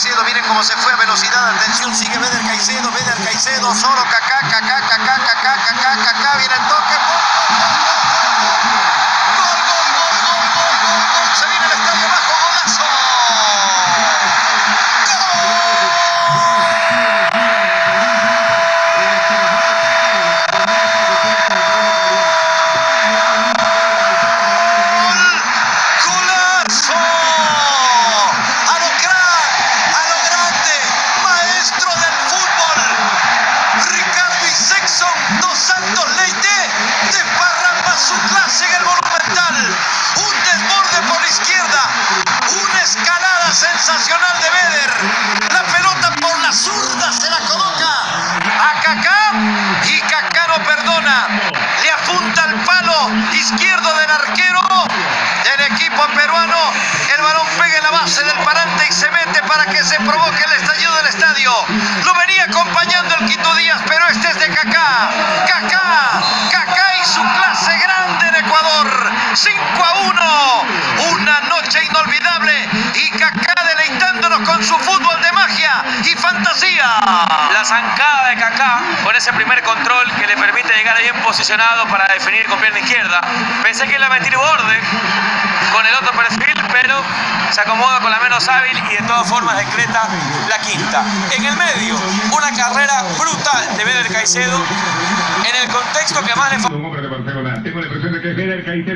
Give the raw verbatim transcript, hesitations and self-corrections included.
Caicedo, miren cómo se fue a velocidad, atención, sigue Beder Caicedo, Beder Caicedo, solo Kaká, Kaká, Kaká, Kaká, Kaká, Kaká, viene el toque, gol, gol, gol, gol, gol, gol, gol, gol, se viene el estadio abajo, golazo, Dos Santos Leite desparrama su clase en el Monumental, un desborde por la izquierda, una escalada sensacional de Beder, la pelota por la zurda se la coloca a Kaká y Kaká no perdona, le apunta al palo izquierdo del arquero del equipo peruano, el balón pega en la base del parante y se mete para que se provoque el estallido del estadio, lo venía acompañando el Quito Díaz, pero este es de Kaká. Kaká, Kaká y su clase grande en Ecuador, cinco a uno, una noche inolvidable y Kaká deleitándonos con su fútbol de magia y fantasía. La zancada de Kaká con ese primer control que le permite llegar bien posicionado para definir con pierna izquierda. Pensé que iba a meter borde con el otro perfil, pero se acomoda con la menos hábil y de todas formas decreta la quinta. En el medio, una carrera brutal de Beder Caicedo en el contexto que más le falta. Un hombre de Barcelona. Tengo la impresión de que Beder Caicedo